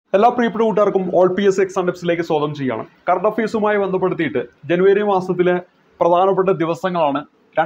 എല്ലാ പ്രിയപ്പെട്ട കൂട്ടുകാർക്കും ഓൾ പി എസ് എക്സാം ടിപ്സിലേക്ക് സ്വാഗതം ചെയ്യാണ്. കറണ്ട് അഫയേഴ്സുമായി ബന്ധപ്പെടുത്തിയിട്ട് ജനുവരി മാസത്തിലെ പ്രധാനപ്പെട്ട ദിവസങ്ങളാണ്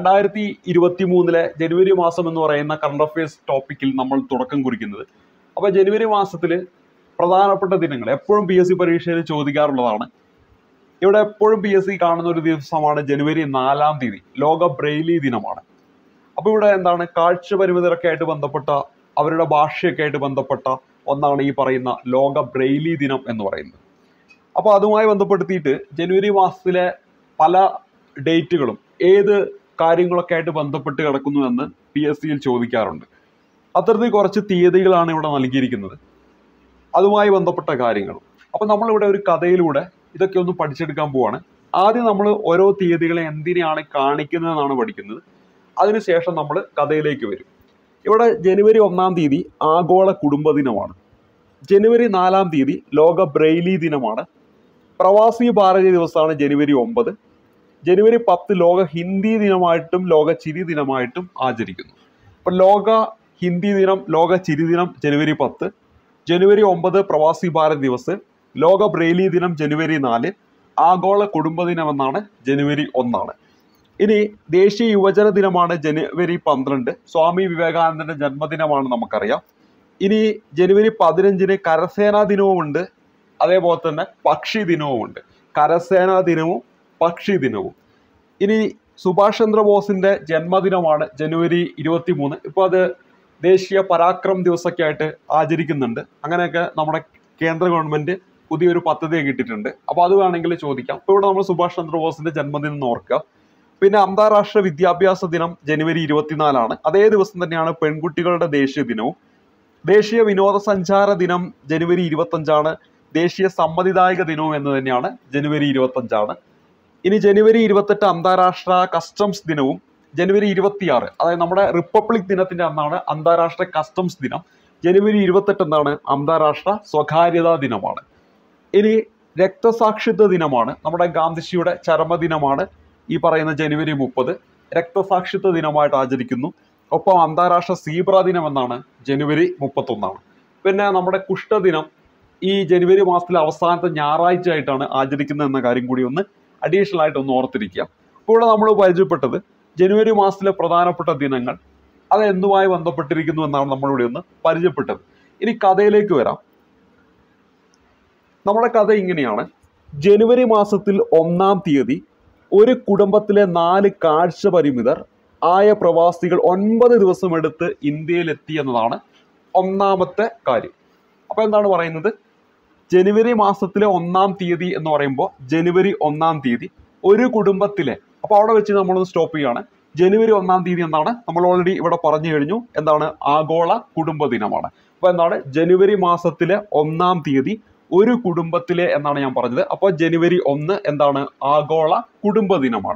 2023 ജനുവരി മാസം എന്ന് പറയുന്ന കറണ്ട് അഫയേഴ്സ് ടോപ്പിക്കിൽ നമ്മൾ തുടക്കം കുറിക്കുന്നത്. അപ്പോൾ ജനുവരി മാസത്തിൽ പ്രധാനപ്പെട്ട ദിനങ്ങൾ എപ്പോഴും PSC പരീക്ഷയിൽ ചോദിക്കാറുള്ളതാണ്. ഇവിടെ എപ്പോഴും PSC കാണുന്ന ഒരു ദിവസമാണ് ജനുവരി 4-ാം തീയതി, ലോക ബ്രെയിലി ദിനമാണ്. അപ്പോൾ ഇവിടെ എന്താണ്, കാഴ്ച പരിമിതരൊക്കെ ആയിട്ട് ബന്ധപ്പെട്ട അവരുടെ ഭാഷയൊക്കെ ആയിട്ട് ബന്ധപ്പെട്ട ഒന്നാണ് ഈ പറയുന്ന ലോക ബ്രെയിലി ദിനം എന്ന് പറയുന്നത്. അപ്പോൾ അതുമായി ബന്ധപ്പെടുത്തിയിട്ട് ജനുവരി മാസത്തിലെ പല ഡേറ്റുകളും ഏത് കാര്യങ്ങളൊക്കെ ആയിട്ട് ബന്ധപ്പെട്ട് കിടക്കുന്നു എന്ന് PSCയിൽ ചോദിക്കാറുണ്ട്. അത്തരത്തിൽ കുറച്ച് തീയതികളാണ് ഇവിടെ നൽകിയിരിക്കുന്നത്, അതുമായി ബന്ധപ്പെട്ട കാര്യങ്ങളും. അപ്പോൾ നമ്മളിവിടെ ഒരു കഥയിലൂടെ ഇതൊക്കെ ഒന്ന് പഠിച്ചെടുക്കാൻ പോവാണ്. ആദ്യം നമ്മൾ ഓരോ തീയതികളെ എന്തിനാണ് കാണിക്കുന്നതെന്നാണ് പഠിക്കുന്നത്. അതിനുശേഷം നമ്മൾ കഥയിലേക്ക് വരും. ഇവിടെ ജനുവരി 1-ാം തീയതി ആഗോള കുടുംബ ദിനമാണ്. ജനുവരി 4-ാം തീയതി ലോക ബ്രെയിലി ദിനമാണ്. പ്രവാസി ഭാരതീയ ദിവസമാണ് ജനുവരി 9. ജനുവരി 10 ലോക ഹിന്ദി ദിനമായിട്ടും ലോക ചിരി ദിനമായിട്ടും ആചരിക്കുന്നു. അപ്പം ലോക ഹിന്ദി ദിനം, ലോക ചിരി ദിനം ജനുവരി 10. ജനുവരി 9 പ്രവാസി ഭാരത് ദിവസ്. ലോക ബ്രെയിലി ദിനം ജനുവരി 4. ആഗോള കുടുംബ ദിനം എന്നാണ് ജനുവരി 1. ഇനി ദേശീയ യുവജന ദിനമാണ് ജനുവരി 12. സ്വാമി വിവേകാനന്ദന്റെ ജന്മദിനമാണ് നമുക്കറിയാം. ഇനി ജനുവരി 15 കരസേനാ ദിനവുമുണ്ട്, അതേപോലെ തന്നെ പക്ഷി ദിനവുമുണ്ട്. കരസേനാ ദിനവും പക്ഷി ദിനവും. ഇനി സുഭാഷ് ചന്ദ്രബോസിന്റെ ജന്മദിനമാണ് ജനുവരി 23. ഇപ്പോൾ അത് ദേശീയ പരാക്രം ദിവസമൊക്കെ ആയിട്ട് ആചരിക്കുന്നുണ്ട്. അങ്ങനെയൊക്കെ നമ്മുടെ കേന്ദ്ര ഗവൺമെന്റ് പുതിയൊരു പദ്ധതിയൊക്കെ ഇട്ടിട്ടുണ്ട്. അപ്പോൾ അത് വേണമെങ്കിൽ ചോദിക്കാം. ഇപ്പോൾ ഇവിടെ നമ്മൾ സുഭാഷ് ചന്ദ്രബോസിന്റെ ജന്മദിനം ഓർക്കുക. പിന്നെ അന്താരാഷ്ട്ര വിദ്യാഭ്യാസ ദിനം ജനുവരി 24. അതേ ദിവസം തന്നെയാണ് പെൺകുട്ടികളുടെ ദേശീയ ദിനവും. ദേശീയ വിനോദസഞ്ചാര ദിനം ജനുവരി 25. ദേശീയ സമ്മതിദായക ദിനവും എന്ന് തന്നെയാണ് ജനുവരി 25. ഇനി ജനുവരി 28 അന്താരാഷ്ട്ര കസ്റ്റംസ് ദിനവും. ജനുവരി 26 അതായത് നമ്മുടെ റിപ്പബ്ലിക് ദിനത്തിന്റെ അന്നാണ് അന്താരാഷ്ട്ര കസ്റ്റംസ് ദിനം. ജനുവരി 28 എന്താണ്, അന്താരാഷ്ട്ര സ്വകാര്യതാ ദിനമാണ്. ഇനി രക്തസാക്ഷിത്വ ദിനമാണ്. നമ്മുടെ ഗാന്ധിജിയുടെ ചരമദിനമാണ് ഈ പറയുന്ന ജനുവരി 30. രക്തസാക്ഷിത്വ ദിനമായിട്ട് ആചരിക്കുന്നു. ഒപ്പം അന്താരാഷ്ട്ര സീബ്ര ദിനം എന്നാണ് ജനുവരി 31. പിന്നെ നമ്മുടെ കുഷ്ഠദിനം ഈ ജനുവരി മാസത്തിലെ അവസാനത്തെ ഞായറാഴ്ച ആയിട്ടാണ് ആചരിക്കുന്നത് എന്ന കാര്യം കൂടി ഒന്ന് അഡീഷണൽ ആയിട്ട് ഒന്ന് ഓർത്തിരിക്കുക. അപ്പോൾ ഇവിടെ നമ്മൾ പരിചയപ്പെട്ടത് ജനുവരി മാസത്തിലെ പ്രധാനപ്പെട്ട ദിനങ്ങൾ, അത് എന്തുമായി ബന്ധപ്പെട്ടിരിക്കുന്നു എന്നാണ് നമ്മളിവിടെ ഒന്ന് പരിചയപ്പെട്ടത്. ഇനി കഥയിലേക്ക് വരാം. നമ്മുടെ കഥ ഇങ്ങനെയാണ്. ജനുവരി മാസത്തിൽ 1-ാം തീയതി ഒരു കുടുംബത്തിലെ 4 കാഴ്ച പരിമിതർ ആയ പ്രവാസികൾ 9 ദിവസം എടുത്ത് ഇന്ത്യയിലെത്തി എന്നതാണ് ഒന്നാമത്തെ കാര്യം. അപ്പോൾ എന്താണ് പറയുന്നത്, ജനുവരി മാസത്തിലെ 1-ാം തീയതി എന്ന് പറയുമ്പോൾ ജനുവരി 1-ാം തീയതി ഒരു കുടുംബത്തിലെ, അപ്പോൾ അവിടെ വെച്ച് നമ്മളൊന്ന് സ്റ്റോപ്പ് ചെയ്യാണ്. ജനുവരി 1-ാം തീയതി എന്താണ്, നമ്മൾ ഓൾറെഡി ഇവിടെ പറഞ്ഞു കഴിഞ്ഞു, എന്താണ്, ആഗോള കുടുംബ ദിനമാണ്. അപ്പോൾ എന്താണ്, ജനുവരി മാസത്തിലെ 1-ാം തീയതി ഒരു കുടുംബത്തിലെ എന്നാണ് ഞാൻ പറഞ്ഞത്. അപ്പോൾ ജനുവരി 1 എന്താണ്, ആഗോള കുടുംബ ദിനമാണ്.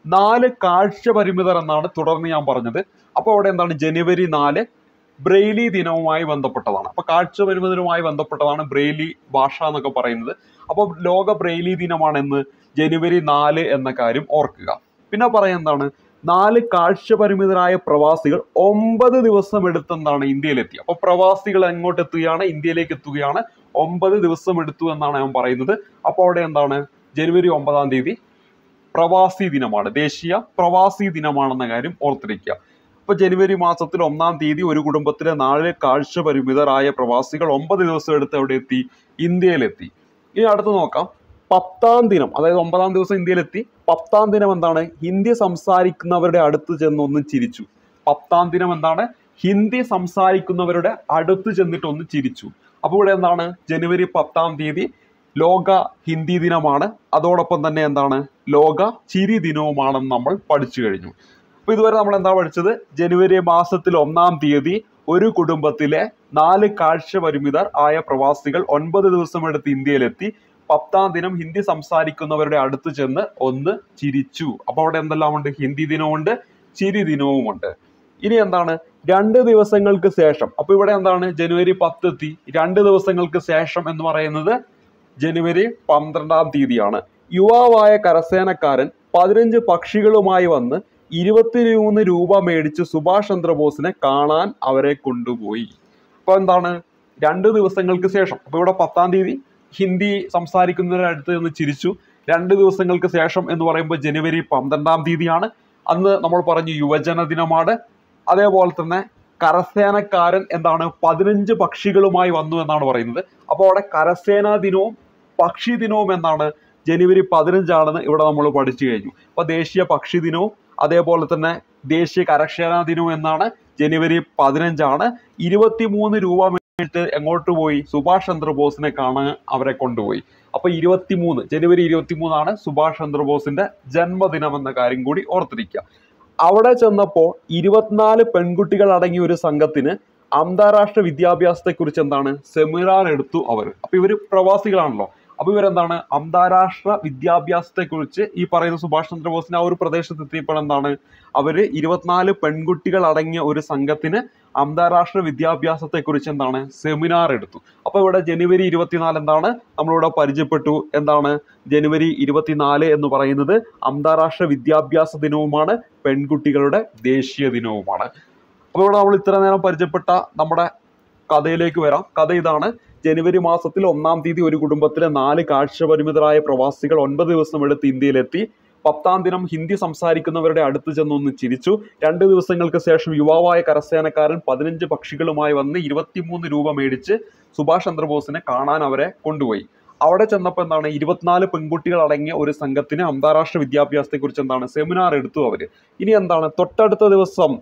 4 കാഴ്ച പരിമിതർ എന്നാണ് തുടർന്ന് ഞാൻ പറഞ്ഞത്. അപ്പോൾ അവിടെ എന്താണ്, ജനുവരി 4 ബ്രെയിലി ദിനവുമായി ബന്ധപ്പെട്ടതാണ്. അപ്പോൾ കാഴ്ച പരിമിതരുമായി ബന്ധപ്പെട്ടതാണ് ബ്രെയിലി ഭാഷ എന്നൊക്കെ പറയുന്നത്. അപ്പോൾ ലോക ബ്രെയിലി ദിനമാണെന്ന് ജനുവരി 4 എന്ന കാര്യം ഓർക്കുക. പിന്നെ പറയാൻ എന്താണ്, 4 കാഴ്ച പരിമിതരായ പ്രവാസികൾ 9 ദിവസം എടുത്തെന്താണ് ഇന്ത്യയിലെത്തി. അപ്പോൾ പ്രവാസികൾ എങ്ങോട്ട് എത്തുകയാണ്, ഇന്ത്യയിലേക്ക് എത്തുകയാണ്. 9 ദിവസം എടുത്തു എന്നാണ് ഞാൻ പറയുന്നത്. അപ്പോൾ അവിടെ എന്താണ്, ജനുവരി 9-ാം തീയതി പ്രവാസി ദിനമാണ്, ദേശീയ പ്രവാസി ദിനമാണെന്ന കാര്യം ഓർത്തിരിക്കുക. അപ്പോൾ ജനുവരി മാസത്തിൽ 1-ാം തീയതി ഒരു കുടുംബത്തിലെ 4 കാഴ്ച പരിമിതരായ പ്രവാസികൾ 9 ദിവസം എടുത്ത് എവിടെ എത്തി, ഇന്ത്യയിലെത്തി. ഇനി അടുത്ത് നോക്കാം. 10-ാം ദിനം, അതായത് 9-ാം ദിവസം ഇന്ത്യയിലെത്തി. 10-ാം ദിനം എന്താണ്, ഹിന്ദി സംസാരിക്കുന്നവരുടെ അടുത്ത് ചെന്നൊന്ന് ചിരിച്ചു. 10-ാം ദിനം എന്താണ്, ഹിന്ദി സംസാരിക്കുന്നവരുടെ അടുത്ത് ചെന്നിട്ട് ഒന്ന് ചിരിച്ചു. അപ്പോൾ ഇവിടെ എന്താണ്, ജനുവരി 10-ാം തീയതി ലോക ഹിന്ദി ദിനമാണ്. അതോടൊപ്പം തന്നെ എന്താണ്, ലോക ചിരി ദിനവുമാണെന്ന് നമ്മൾ പഠിച്ചു കഴിഞ്ഞു. അപ്പോൾ ഇതുവരെ നമ്മൾ എന്താ പഠിച്ചത്, ജനുവരി മാസത്തിൽ 1-ാം തീയതി ഒരു കുടുംബത്തിലെ 4 കാഴ്ച പരിമിതർ ആയ പ്രവാസികൾ 9 ദിവസം എടുത്ത് ഇന്ത്യയിലെത്തി. 10-ാം ദിനം ഹിന്ദി സംസാരിക്കുന്നവരുടെ അടുത്ത് ചെന്ന് ഒന്ന് ചിരിച്ചു. അപ്പോൾ അവിടെ എന്തെല്ലാം ഉണ്ട്, ഹിന്ദി ദിനവുമുണ്ട്, ചിരി ദിനവുമുണ്ട്. ഇനി എന്താണ്, 2 ദിവസങ്ങൾക്ക് ശേഷം, അപ്പോൾ ഇവിടെ എന്താണ്, ജനുവരി 10 എത്തി. 2 ദിവസങ്ങൾക്ക് ശേഷം എന്ന് പറയുന്നത് ജനുവരി 12-ാം തീയതിയാണ്. യുവാവായ കരസേനക്കാരൻ 15 പക്ഷികളുമായി വന്ന് 23 രൂപ മേടിച്ച് സുഭാഷ് ചന്ദ്രബോസിനെ കാണാൻ അവരെ കൊണ്ടുപോയി. അപ്പോൾ എന്താണ്, 2 ദിവസങ്ങൾക്ക് ശേഷം, അപ്പോൾ ഇവിടെ 10-ാം തീയതി ഹിന്ദി സംസാരിക്കുന്നവരുടെ അടുത്ത് നിന്ന് ചിരിച്ചു. 2 ദിവസങ്ങൾക്ക് ശേഷം എന്ന് പറയുമ്പോൾ ജനുവരി 12-ാം തീയതിയാണ്. അന്ന് നമ്മൾ പറഞ്ഞു യുവജന ദിനമാണ്. അതേപോലെ തന്നെ കരസേനക്കാരൻ എന്താണ് 15 പക്ഷികളുമായി വന്നു എന്നാണ് പറയുന്നത്. അപ്പോൾ അവിടെ കരസേനാ ദിനവും പക്ഷി ദിനവും എന്നാണ് ജനുവരി 15 ഇവിടെ നമ്മൾ പഠിച്ചു കഴിഞ്ഞു. അപ്പോൾ ദേശീയ പക്ഷി ദിനവും അതേപോലെ തന്നെ ദേശീയ കരസേനാ ദിനവും എന്നാണ് ജനുവരി 15. 23 രൂപ മേടിച്ചിട്ട് എങ്ങോട്ട് പോയി? സുഭാഷ് ചന്ദ്രബോസിനെ കാണാൻ അവരെ കൊണ്ടുപോയി. അപ്പൊ 23 ജനുവരി 23 സുഭാഷ് ചന്ദ്രബോസിന്റെ ജന്മദിനം എന്ന കാര്യം കൂടി ഓർത്തിരിക്കുക. അവിടെ ചെന്നപ്പോ 24 പെൺകുട്ടികൾ അടങ്ങിയ ഒരു സംഘത്തിന് അന്താരാഷ്ട്ര വിദ്യാഭ്യാസത്തെ കുറിച്ച് എന്താണ് സെമിനാർ എടുത്തു അവർ. അപ്പൊ ഇവര് പ്രവാസികളാണല്ലോ. അപ്പൊ ഇവരെന്താണ് അന്താരാഷ്ട്ര വിദ്യാഭ്യാസത്തെ കുറിച്ച് ഈ പറയുന്ന സുഭാഷ് ചന്ദ്രബോസിന് ആ ഒരു പ്രദേശത്ത് എത്തിയപ്പോൾ എന്താണ് അവര് 24 പെൺകുട്ടികൾ അടങ്ങിയ ഒരു സംഘത്തിന് അന്താരാഷ്ട്ര വിദ്യാഭ്യാസത്തെ കുറിച്ച് എന്താണ് സെമിനാർ എടുത്തു. അപ്പൊ ഇവിടെ ജനുവരി 24 എന്താണ് നമ്മളിവിടെ പരിചയപ്പെട്ടു. എന്താണ് ജനുവരി 24 എന്ന് പറയുന്നത് അന്താരാഷ്ട്ര വിദ്യാഭ്യാസ ദിനവുമാണ്, പെൺകുട്ടികളുടെ ദേശീയ ദിനവുമാണ്. അപ്പോൾ ഇവിടെ നമ്മൾ ഇത്ര നേരം പരിചയപ്പെട്ട നമ്മുടെ കഥയിലേക്ക് വരാം. കഥ ഇതാണ്. ജനുവരി മാസത്തിൽ 1-ാം തീയതി ഒരു കുടുംബത്തിലെ 4 കാഴ്ചപരിമിതരായ പ്രവാസികൾ 9 ദിവസം എടുത്ത് ഇന്ത്യയിലെത്തി. 10-ാം ദിനം ഹിന്ദി സംസാരിക്കുന്നവരുടെ അടുത്ത് ചെന്നൊന്ന് ചിരിച്ചു. 2 ദിവസങ്ങൾക്ക് ശേഷം യുവാവായ കരസേനക്കാരൻ 15 പക്ഷികളുമായി വന്ന് 23 രൂപ മേടിച്ച് സുഭാഷ് ചന്ദ്രബോസിനെ കാണാൻ അവരെ കൊണ്ടുപോയി. അവിടെ ചെന്നപ്പോൾ എന്താണ് 24 പെൺകുട്ടികൾ അടങ്ങിയ ഒരു സംഘത്തിന് അന്താരാഷ്ട്ര വിദ്യാഭ്യാസത്തെ കുറിച്ച് എന്താണ് സെമിനാർ എടുത്തു അവര്. ഇനി എന്താണ് തൊട്ടടുത്ത ദിവസം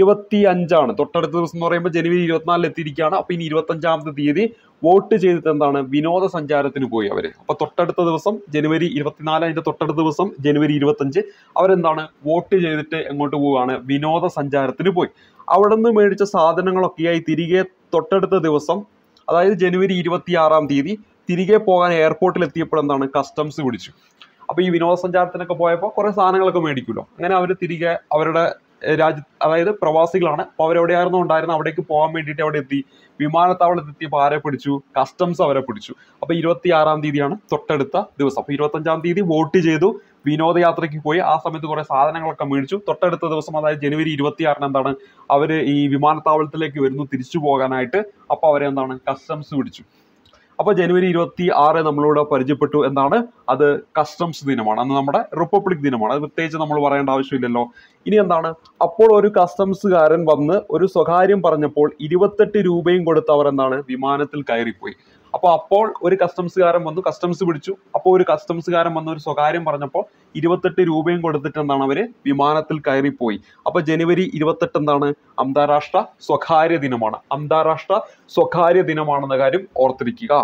25 തൊട്ടടുത്ത ദിവസം എന്ന് പറയുമ്പോൾ ജനുവരി 24 എത്തിയിരിക്കുകയാണ്. അപ്പൊ ഇനി 25-ാമത്തെ തീയതി വോട്ട് ചെയ്തിട്ട് എന്താണ് വിനോദസഞ്ചാരത്തിന് പോയി അവര്. അപ്പൊ തൊട്ടടുത്ത ദിവസം ജനുവരി 24, അതിന്റെ തൊട്ടടുത്ത ദിവസം ജനുവരി 25 അവരെന്താണ് വോട്ട് ചെയ്തിട്ട് എങ്ങോട്ട് പോവുകയാണ്? വിനോദസഞ്ചാരത്തിന് പോയി. അവിടെ നിന്ന് മേടിച്ച സാധനങ്ങളൊക്കെയായി തിരികെ തൊട്ടടുത്ത ദിവസം, അതായത് ജനുവരി 26-ാം തീയതി തിരികെ പോകാൻ എയർപോർട്ടിൽ എത്തിയപ്പോൾ എന്താണ് കസ്റ്റംസ് പിടിച്ചു. അപ്പൊ ഈ വിനോദസഞ്ചാരത്തിനൊക്കെ പോയപ്പോൾ കുറെ സാധനങ്ങളൊക്കെ മേടിക്കുമല്ലോ. അങ്ങനെ അവർ തിരികെ അവരുടെ അതായത് പ്രവാസികളാണ്. അപ്പൊ അവരെവിടെയായിരുന്നു ഉണ്ടായിരുന്നത്, അവിടേക്ക് പോകാൻ വേണ്ടിയിട്ട് അവിടെ എത്തി. വിമാനത്താവളത്തിൽ എത്തിയപ്പോൾ ആരെ പിടിച്ചു? കസ്റ്റംസ് അവരെ പിടിച്ചു. അപ്പൊ 26-ാം തീയതിയാണ് തൊട്ടടുത്ത ദിവസം. അപ്പൊ 25-ാം തീയതി വോട്ട് ചെയ്തു, വിനോദയാത്രയ്ക്ക് പോയി. ആ സമയത്ത് കുറെ സാധനങ്ങളൊക്കെ മേടിച്ചു. തൊട്ടടുത്ത ദിവസം അതായത് ജനുവരി 26 എന്താണ് അവര് ഈ വിമാനത്താവളത്തിലേക്ക് വരുന്നു തിരിച്ചു പോകാനായിട്ട്. അപ്പൊ അവരെന്താണ് കസ്റ്റംസ് പിടിച്ചു. അപ്പൊ ജനുവരി 26 നമ്മളിവിടെ പരിചയപ്പെട്ടു. എന്താണ് അത്? കസ്റ്റംസ് ദിനമാണ്. അന്ന് നമ്മുടെ റിപ്പബ്ലിക് ദിനമാണ്. അത് പ്രത്യേകിച്ച് നമ്മൾ പറയേണ്ട ആവശ്യമില്ലല്ലോ. ഇനി എന്താണ് അപ്പോൾ ഒരു കസ്റ്റംസുകാരൻ വന്ന് ഒരു സ്വകാര്യം പറഞ്ഞപ്പോൾ 28 രൂപയും കൊടുത്ത് അവർ എന്താണ് വിമാനത്തിൽ കയറിപ്പോയി. അപ്പോൾ ഒരു കസ്റ്റംസുകാരൻ വന്നു, കസ്റ്റംസ് പിടിച്ചു. അപ്പോൾ ഒരു കസ്റ്റംസുകാരൻ വന്ന് ഒരു സ്വകാര്യം പറഞ്ഞപ്പോൾ 28 രൂപയും കൊടുത്തിട്ട് എന്താണ് അവര് വിമാനത്തിൽ കയറിപ്പോയി. അപ്പൊ ജനുവരി 28 എന്താണ് അന്താരാഷ്ട്ര സ്വകാര്യ ദിനമാണ്. അന്താരാഷ്ട്ര സ്വകാര്യ ദിനമാണെന്ന കാര്യം ഓർത്തിരിക്കുക.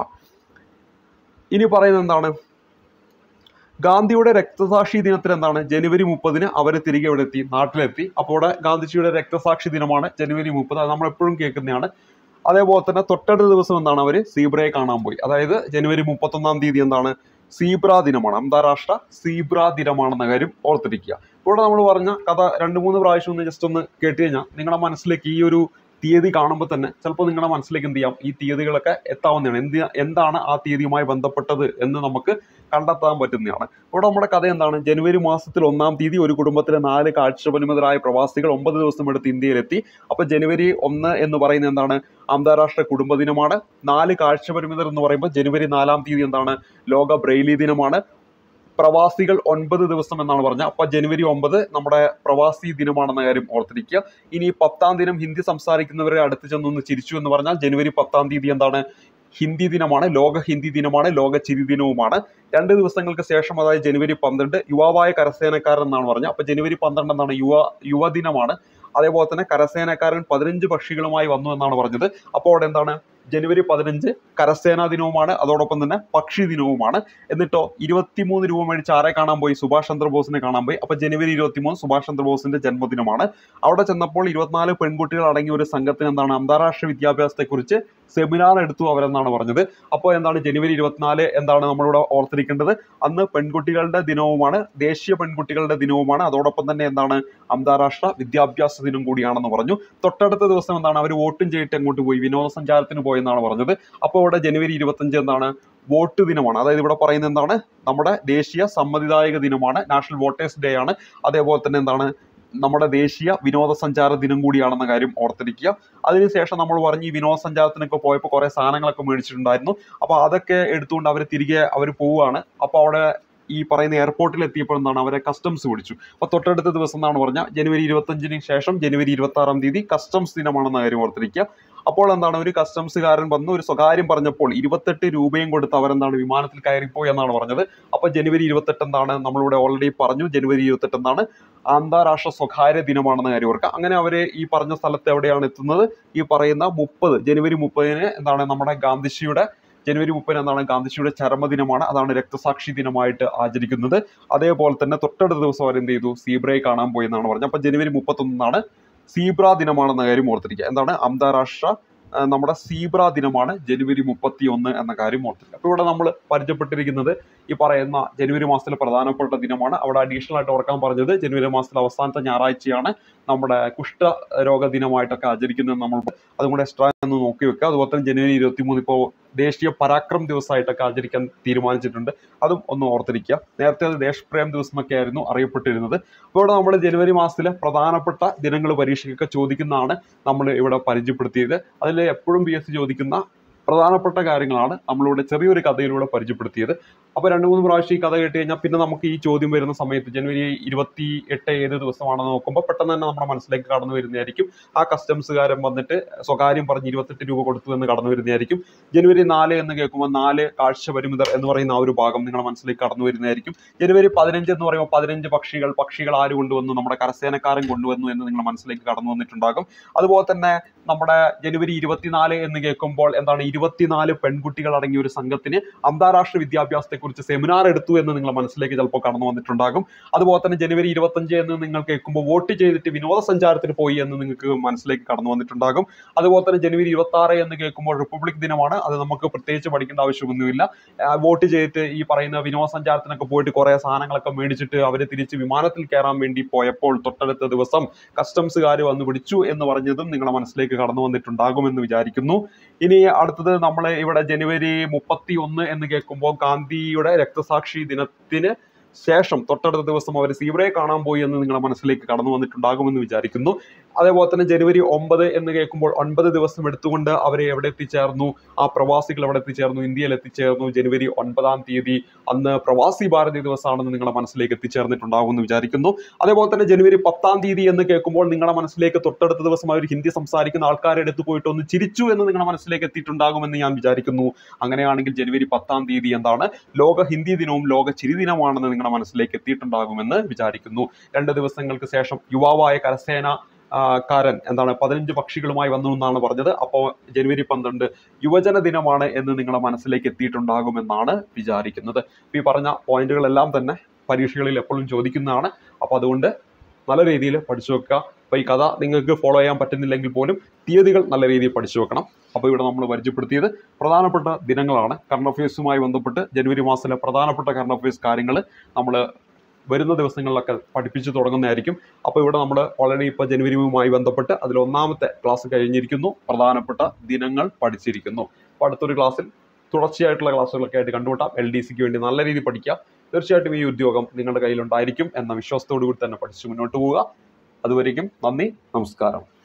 ഇനി പറയുന്നത് എന്താണ്? ഗാന്ധിയുടെ രക്തസാക്ഷി ദിനത്തിൽ എന്താണ് ജനുവരി 30 അവര് തിരികെ ഇവിടെ എത്തി, നാട്ടിലെത്തി. അപ്പോൾ ഇവിടെ ഗാന്ധിജിയുടെ രക്തസാക്ഷി ദിനമാണ് ജനുവരി 30. അത് നമ്മൾ എപ്പോഴും കേൾക്കുന്നതാണ്. അതേപോലെ തന്നെ തൊട്ടടുത്ത ദിവസം എന്താണ് അവര് സീബ്രയെ കാണാൻ പോയി. അതായത് ജനുവരി 31-ാം തീയതി എന്താണ് സീബ്ര ദിനമാണ്. അന്താരാഷ്ട്ര സീബ്ര ദിനമാണെന്ന കാര്യം ഓർത്തിരിക്കുക. ഇവിടെ നമ്മൾ പറഞ്ഞ കഥ 2-3 പ്രാവശ്യം ഒന്ന് ജസ്റ്റ് ഒന്ന് കേട്ട് കഴിഞ്ഞാൽ നിങ്ങളുടെ മനസ്സിലേക്ക് ഈ ഒരു തീയതി കാണുമ്പോൾ തന്നെ ചിലപ്പോൾ നിങ്ങളുടെ മനസ്സിലേക്ക് എന്ത് ചെയ്യാം, ഈ തീയതികളൊക്കെ എത്താവുന്നതാണ്. എന്താണ് ആ തീയതിയുമായി ബന്ധപ്പെട്ടത് എന്ന് നമുക്ക് കണ്ടെത്താൻ പറ്റുന്നതാണ്. ഇവിടെ നമ്മുടെ കഥ എന്താണ്? ജനുവരി മാസത്തിൽ 1-ാം തീയതി ഒരു കുടുംബത്തിലെ 4 കാഴ്ചപരിമിതരായ പ്രവാസികൾ 9 ദിവസം എടുത്ത് ഇന്ത്യയിലെത്തി. അപ്പൊ ജനുവരി 1 എന്ന് പറയുന്നത് എന്താണ് അന്താരാഷ്ട്ര കുടുംബ ദിനമാണ്. 4 കാഴ്ചപരിമിതർ എന്ന് പറയുമ്പോൾ ജനുവരി 4-ാം തീയതി എന്താണ് ലോക ബ്രെയിലി ദിനമാണ്. പ്രവാസികൾ 9 ദിവസം എന്നാണ് പറഞ്ഞത്. അപ്പൊ ജനുവരി 9 നമ്മുടെ പ്രവാസി ദിനമാണെന്ന കാര്യം ഓർത്തിരിക്കുക. ഇനി 10-ാം ദിനം ഹിന്ദി സംസാരിക്കുന്നവരെ അടുത്ത് ചെന്നൊന്ന് ചിരിച്ചു എന്ന് പറഞ്ഞാൽ ജനുവരി 10-ാം തീയതി എന്താണ് ഹിന്ദി ദിനമാണ്, ലോക ഹിന്ദി ദിനമാണ്, ലോക ചിരി ദിനവുമാണ്. 2 ദിവസങ്ങൾക്ക് ശേഷം അതായത് ജനുവരി 12 യുവാവായ കരസേനക്കാരൻ എന്നാണ് പറഞ്ഞത്. അപ്പൊ ജനുവരി 12 എന്താണ് യുവദിനമാണ്. അതേപോലെ തന്നെ കരസേനക്കാരൻ 15 പക്ഷികളുമായി വന്നു എന്നാണ് പറഞ്ഞത്. അപ്പോൾ അവിടെ എന്താണ് ജനുവരി 15 കരസേനാ ദിനവുമാണ്, അതോടൊപ്പം തന്നെ പക്ഷി ദിനവുമാണ്. എന്നിട്ടോ 23 രൂപ മേടിച്ച് ആരെ കാണാൻ പോയി? സുഭാഷ് ചന്ദ്രബോസിനെ കാണാൻ പോയി. അപ്പൊ ജനുവരി 23 സുഭാഷ് ചന്ദ്രബോസിന്റെ ജന്മദിനമാണ്. അവിടെ ചെന്നപ്പോൾ 24 പെൺകുട്ടികൾ അടങ്ങിയ ഒരു സംഘത്തിന് എന്താണ് അന്താരാഷ്ട്ര വിദ്യാഭ്യാസത്തെ കുറിച്ച് സെമിനാർ എടുത്തു അവരെന്നാണ് പറഞ്ഞത്. അപ്പോൾ എന്താണ് ജനുവരി 24 എന്താണ് നമ്മളിവിടെ ഓർത്തിരിക്കേണ്ടത്? അന്ന് പെൺകുട്ടികളുടെ ദിനവുമാണ്, ദേശീയ പെൺകുട്ടികളുടെ ദിനവുമാണ്. അതോടൊപ്പം തന്നെ എന്താണ് അന്താരാഷ്ട്ര വിദ്യാഭ്യാസ ദിനം കൂടിയാണെന്ന് പറഞ്ഞു. തൊട്ടടുത്ത ദിവസം എന്താണ് അവർ വോട്ടും ചെയ്തിട്ട് എങ്ങോട്ട് പോയി? വിനോദസഞ്ചാരത്തിന് പോയി എന്നാണ് പറഞ്ഞത്. അപ്പോൾ ഇവിടെ ജനുവരി 25 എന്താണ് വോട്ട് ദിനമാണ്. അതായത് ഇവിടെ പറയുന്നത് എന്താണ് നമ്മുടെ ദേശീയ സമ്മതിദായക ദിനമാണ്, നാഷണൽ വോട്ടേഴ്സ് ഡേ ആണ്. അതേപോലെ തന്നെ എന്താണ് നമ്മുടെ ദേശീയ വിനോദസഞ്ചാര ദിനം കൂടിയാണെന്ന കാര്യം ഓർത്തിരിക്കുക. അതിനുശേഷം നമ്മൾ പറഞ്ഞ് ഈ വിനോദസഞ്ചാരത്തിനൊക്കെ പോയപ്പോൾ കുറേ സാധനങ്ങളൊക്കെ മേടിച്ചിട്ടുണ്ടായിരുന്നു. അപ്പോൾ അതൊക്കെ എടുത്തുകൊണ്ട് അവർ തിരികെ പോവുകയാണ്. അപ്പോൾ അവിടെ ഈ പറയുന്ന എയർപോർട്ടിൽ എത്തിയപ്പോൾ എന്താണ് അവരെ കസ്റ്റംസ് പിടിച്ചു. അപ്പോൾ തൊട്ടടുത്ത ദിവസം എന്നാണ് പറഞ്ഞാൽ ജനുവരി 25 ശേഷം ജനുവരി 26 കസ്റ്റംസ് ദിനമാണെന്ന കാര്യം ഓർത്തിരിക്കുക. അപ്പോൾ എന്താണ് ഒരു കസ്റ്റംസുകാരൻ വന്ന് ഒരു സ്വകാര്യം പറഞ്ഞപ്പോൾ 28 രൂപയും കൊടുത്ത് അവരെന്താണ് വിമാനത്തിൽ കയറിപ്പോയി എന്നാണ് പറഞ്ഞത്. അപ്പോൾ ജനുവരി 28 എന്താണ് നമ്മളിവിടെ ഓൾറെഡി പറഞ്ഞു. ജനുവരി 28 എന്താണ് അന്താരാഷ്ട്ര സ്വകാര്യ ദിനമാണെന്ന കാര്യം ഓർക്കുക. അങ്ങനെ അവര് ഈ പറഞ്ഞ സ്ഥലത്ത് എവിടെയാണ് എത്തുന്നത്? ഈ പറയുന്ന ജനുവരി 30 എന്താണ് നമ്മുടെ ഗാന്ധിജിയുടെ ജനുവരി 30 എന്താണ് ഗാന്ധിജിയുടെ ചരമദിനമാണ്. അതാണ് രക്തസാക്ഷി ദിനമായിട്ട് ആചരിക്കുന്നത്. അതേപോലെ തന്നെ തൊട്ടടുത്ത ദിവസം അവർ എന്ത് ചെയ്തു? സീബ്രയെ കാണാൻ പോയി എന്നാണ് പറഞ്ഞത്. അപ്പോൾ ജനുവരി 31 സീബ്ര ദിനമാണെന്ന കാര്യം ഓർത്തിരിക്കുക. എന്താണ് അന്താരാഷ്ട്ര നമ്മുടെ സീബ്ര ദിനമാണ് ജനുവരി 31 എന്ന കാര്യം ഓർത്തിരിക്കുക. അപ്പോൾ ഇവിടെ നമ്മൾ പരിചയപ്പെട്ടിരിക്കുന്നത് ഈ പറയുന്ന ജനുവരി മാസത്തിലെ പ്രധാനപ്പെട്ട ദിനമാണ്. അവിടെ അഡീഷണൽ ആയിട്ട് ഓർക്കാൻ പറഞ്ഞത് ജനുവരി മാസത്തിലെ അവസാനത്തെ ഞായറാഴ്ചയാണ് നമ്മുടെ കുഷ്ഠരോഗ ദിനമായിട്ടൊക്കെ ആചരിക്കുന്നത്. നമ്മൾ അതും കൂടെ എക്സ്ട്രാ ഒന്ന് നോക്കി വെക്കുക. അതുപോലെ തന്നെ ജനുവരി 23 ഇപ്പോൾ ദേശീയ പരാക്രം ദിവസമായിട്ടൊക്കെ ആചരിക്കാൻ തീരുമാനിച്ചിട്ടുണ്ട്. അതും ഒന്ന് ഓർത്തിരിക്കുക. നേരത്തെ അത് ദേശപ്രേം ദിവസം എന്നൊക്കെ ആയിരുന്നു അറിയപ്പെട്ടിരുന്നത്. അപ്പോൾ ഇവിടെ നമ്മൾ ജനുവരി മാസത്തിലെ പ്രധാനപ്പെട്ട ദിനങ്ങൾ പരീക്ഷയ്ക്കൊക്കെ ചോദിക്കുന്നതാണ് നമ്മൾ ഇവിടെ പരിചയപ്പെടുത്തിയത്. അതിൽ എപ്പോഴും PSC ചോദിക്കുന്ന പ്രധാനപ്പെട്ട കാര്യങ്ങളാണ് നമ്മളിവിടെ ചെറിയൊരു കഥയിലൂടെ പരിചയപ്പെടുത്തിയത്. അപ്പോൾ 2-3 പ്രാവശ്യം ഈ കഥ കേട്ട് കഴിഞ്ഞാൽ പിന്നെ നമുക്ക് ഈ ചോദ്യം വരുന്ന സമയത്ത് ജനുവരി 28 ഏത് ദിവസമാണെന്ന് നോക്കുമ്പോൾ പെട്ടെന്ന് തന്നെ നമ്മുടെ മനസ്സിലേക്ക് കടന്നു വരുന്നതായിരിക്കും. ആ കസ്റ്റംസുകാരൻ വന്നിട്ട് സ്വകാര്യം പറഞ്ഞ് 28 രൂപ കൊടുത്തു എന്ന് കടന്നു വരുന്നതായിരിക്കും. ജനുവരി 4 എന്ന് കേൾക്കുമ്പോൾ 4 കാഴ്ച പരിമിതർ എന്ന് പറയുന്ന ആ ഒരു ഭാഗം നിങ്ങളുടെ മനസ്സിലേക്ക് കടന്നു വരുന്നതായിരിക്കും. ജനുവരി 15 എന്ന് പറയുമ്പോൾ 15 പക്ഷികൾ ആര് കൊണ്ടുവന്നു? നമ്മുടെ കരസേനക്കാരൻ കൊണ്ടുവന്നു എന്ന് നിങ്ങളുടെ മനസ്സിലേക്ക് കടന്നു വന്നിട്ടുണ്ടാകും. അതുപോലെ തന്നെ നമ്മുടെ ജനുവരി 24 എന്ന് കേൾക്കുമ്പോൾ എന്താണ് 24 പെൺകുട്ടികൾ അടങ്ങിയ ഒരു സംഘത്തിന് അന്താരാഷ്ട്ര വിദ്യാഭ്യാസത്തെക്കുറിച്ച് സെമിനാർ എടുത്തു എന്ന് നിങ്ങളുടെ മനസ്സിലേക്ക് ചിലപ്പോൾ കടന്നു വന്നിട്ടുണ്ടാകും. അതുപോലെ തന്നെ ജനുവരി 25 എന്ന് നിങ്ങൾ കേൾക്കുമ്പോൾ വോട്ട് ചെയ്തിട്ട് വിനോദസഞ്ചാരത്തിന് പോയി എന്ന് നിങ്ങൾക്ക് മനസ്സിലേക്ക് കടന്നു വന്നിട്ടുണ്ടാകും. അതുപോലെ തന്നെ ജനുവരി 26 എന്ന് കേൾക്കുമ്പോൾ റിപ്പബ്ലിക് ദിനമാണ്. അത് നമുക്ക് പ്രത്യേകിച്ച് പഠിക്കേണ്ട ആവശ്യമൊന്നുമില്ല. വോട്ട് ചെയ്തിട്ട് ഈ പറയുന്ന വിനോദസഞ്ചാരത്തിനൊക്കെ പോയിട്ട് കുറേ സാധനങ്ങളൊക്കെ മേടിച്ചിട്ട് അവർ തിരിച്ച് വിമാനത്തിൽ കയറാൻ വേണ്ടി പോയപ്പോൾ തൊട്ടടുത്ത ദിവസം കസ്റ്റംസുകാർ വന്ന് പിടിച്ചു എന്ന് പറഞ്ഞതും നിങ്ങളുടെ മനസ്സിലേക്ക് കടന്നു വന്നിട്ടുണ്ടാകുമെന്ന് വിചാരിക്കുന്നു. ഇനി അടുത്തത് നമ്മൾ ഇവിടെ ജനുവരി 31 എന്ന് കേൾക്കുമ്പോൾ ഗാന്ധിയുടെ രക്തസാക്ഷി ദിനത്തിന് ശേഷം തൊട്ടടുത്ത ദിവസം അവർ സീബ്രയെ കാണാൻ പോയി എന്ന് നിങ്ങളുടെ മനസ്സിലേക്ക് കടന്നു വന്നിട്ടുണ്ടാകുമെന്ന് വിചാരിക്കുന്നു. അതേപോലെ തന്നെ ജനുവരി 9 എന്ന് കേൾക്കുമ്പോൾ 9 ദിവസം എടുത്തുകൊണ്ട് അവരെ എവിടെ എത്തിച്ചേർന്നു? ആ പ്രവാസികൾ എവിടെ എത്തിച്ചേർന്നു? ഇന്ത്യയിൽ എത്തിച്ചേർന്നു. ജനുവരി 9 അന്ന് പ്രവാസി ഭാരതി ദിവസമാണെന്ന് നിങ്ങളുടെ മനസ്സിലേക്ക് എത്തിച്ചേർന്നിട്ടുണ്ടാകുമെന്ന് വിചാരിക്കുന്നു. അതേപോലെ തന്നെ ജനുവരി 10 എന്ന് കേൾക്കുമ്പോൾ നിങ്ങളുടെ മനസ്സിലേക്ക് തൊട്ടടുത്ത ദിവസം അവർ ഹിന്ദി സംസാരിക്കുന്ന ആൾക്കാരെ എടുത്തു പോയിട്ട് ഒന്ന് ചിരിച്ചു എന്ന് നിങ്ങളുടെ മനസ്സിലേക്ക് എത്തിയിട്ടുണ്ടാകുമെന്ന് ഞാൻ വിചാരിക്കുന്നു. അങ്ങനെയാണെങ്കിൽ ജനുവരി 10 എന്താണ് ലോക ഹിന്ദി ദിനവും ലോക ചിരി ദിനമാണെന്ന് നിങ്ങളുടെ മനസ്സിലേക്ക് എത്തിയിട്ടുണ്ടാകുമെന്ന് വിചാരിക്കുന്നു. 2 ദിവസങ്ങൾക്ക് ശേഷം യുവാവായ കരസേനക്കാരൻ എന്താണ് 15 പക്ഷികളുമായി വന്നു എന്നാണ് പറഞ്ഞത്. അപ്പോൾ ജനുവരി 12 യുവജന ദിനമാണ് എന്ന് നിങ്ങളുടെ മനസ്സിലേക്ക് എത്തിയിട്ടുണ്ടാകുമെന്നാണ് വിചാരിക്കുന്നത്. ഈ പറഞ്ഞ പോയിന്റുകളെല്ലാം തന്നെ പരീക്ഷകളിൽ എപ്പോഴും ചോദിക്കുന്നതാണ്. അപ്പോൾ അതുകൊണ്ട് നല്ല രീതിയിൽ പഠിച്ചു വെക്കുക. അപ്പോൾ ഈ കഥ നിങ്ങൾക്ക് ഫോളോ ചെയ്യാൻ പറ്റുന്നില്ലെങ്കിൽ പോലും തീയതികൾ നല്ല രീതിയിൽ പഠിച്ചു വെക്കണം. അപ്പോൾ ഇവിടെ നമ്മൾ പരിചയപ്പെടുത്തിയത് പ്രധാനപ്പെട്ട ദിനങ്ങളാണ്. കറണ്ട് അഫയേഴ്സുമായി ബന്ധപ്പെട്ട് ജനുവരി മാസത്തിലെ പ്രധാനപ്പെട്ട കറണ്ട് അഫയേഴ്സ് കാര്യങ്ങൾ നമ്മൾ വരുന്ന ദിവസങ്ങളിലൊക്കെ പഠിപ്പിച്ചു തുടങ്ങുന്നതായിരിക്കും. അപ്പോൾ ഇവിടെ നമ്മൾ ഓൾറെഡി ഇപ്പോൾ ജനുവരിയുമായി ബന്ധപ്പെട്ട് അതിൽ 1ാമത്തെ ക്ലാസ് കഴിഞ്ഞിരിക്കുന്നു. പ്രധാനപ്പെട്ട ദിനങ്ങൾ പഠിച്ചിരിക്കുന്നു. അപ്പോൾ അടുത്തൊരു ക്ലാസ്സിൽ തുടർച്ചയായിട്ടുള്ള ക്ലാസ്സുകളൊക്കെ ആയിട്ട് കണ്ടുമുട്ടാം. LDCക്ക് വേണ്ടി നല്ല രീതിയിൽ പഠിക്കുക. തീർച്ചയായിട്ടും ഈ ഉദ്യോഗം നിങ്ങളുടെ കയ്യിലുണ്ടായിരിക്കും എന്ന വിശ്വാസത്തോടു കൂടി തന്നെ പഠിച്ചു മുന്നോട്ട് പോവുക. അതുവരേക്കും നന്ദി, നമസ്കാരം.